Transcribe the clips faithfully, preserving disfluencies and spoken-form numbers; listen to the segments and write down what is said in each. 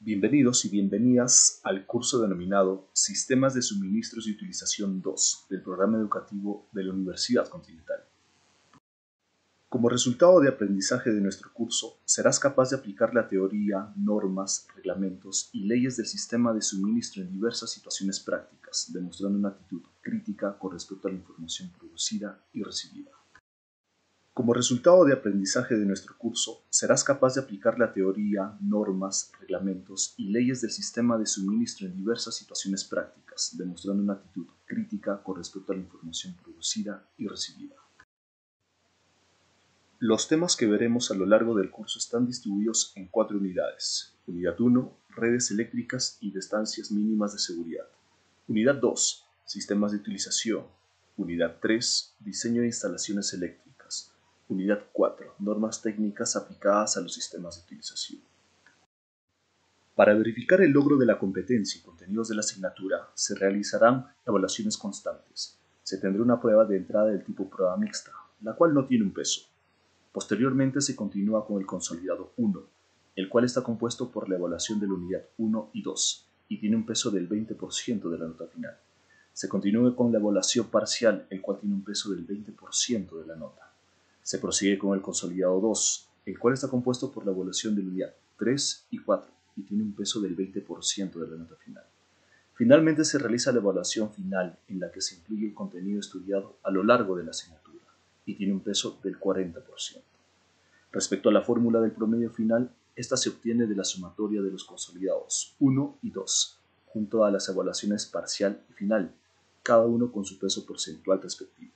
Bienvenidos y bienvenidas al curso denominado Sistemas de Suministros y Utilización dos del Programa Educativo de la Universidad Continental. Como resultado de aprendizaje de nuestro curso, serás capaz de aplicar la teoría, normas, reglamentos y leyes del sistema de suministro en diversas situaciones prácticas, demostrando una actitud crítica con respecto a la información producida y recibida. Como resultado de aprendizaje de nuestro curso, serás capaz de aplicar la teoría, normas, reglamentos y leyes del sistema de suministro en diversas situaciones prácticas, demostrando una actitud crítica con respecto a la información producida y recibida. Los temas que veremos a lo largo del curso están distribuidos en cuatro unidades. Unidad uno, redes eléctricas y distancias mínimas de seguridad. Unidad dos, sistemas de utilización. Unidad tres, diseño de instalaciones eléctricas. Unidad cuatro, normas técnicas aplicadas a los sistemas de utilización. Para verificar el logro de la competencia y contenidos de la asignatura, se realizarán evaluaciones constantes. Se tendrá una prueba de entrada del tipo prueba mixta, la cual no tiene un peso. Posteriormente se continúa con el consolidado uno, el cual está compuesto por la evaluación de la unidad uno y dos, y tiene un peso del veinte por ciento de la nota final. Se continúa con la evaluación parcial, el cual tiene un peso del veinte por ciento de la nota. Se prosigue con el consolidado dos, el cual está compuesto por la evaluación de la unidad tres y cuatro, y tiene un peso del veinte por ciento de la nota final. Finalmente se realiza la evaluación final, en la que se incluye el contenido estudiado a lo largo de la asignatura, y tiene un peso del cuarenta por ciento. Respecto a la fórmula del promedio final, esta se obtiene de la sumatoria de los consolidados uno y dos, junto a las evaluaciones parcial y final, cada uno con su peso porcentual respectivo.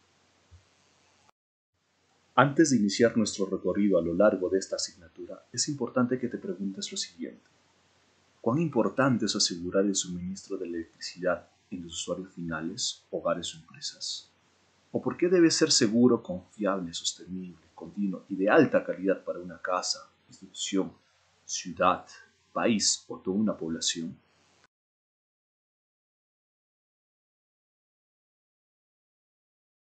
Antes de iniciar nuestro recorrido a lo largo de esta asignatura, es importante que te preguntes lo siguiente. ¿Cuán importante es asegurar el suministro de electricidad en los usuarios finales, hogares o empresas? ¿O por qué debe ser seguro, confiable, sostenible, continuo y de alta calidad para una casa, institución, ciudad, país o toda una población?